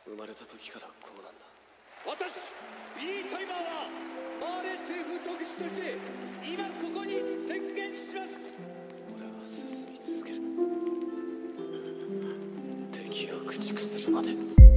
生まれた時からこうなんだ。 私ビリー・タイマーはバーレー政府特使として今ここに宣言します。 俺は進み続ける。敵を駆逐するまで。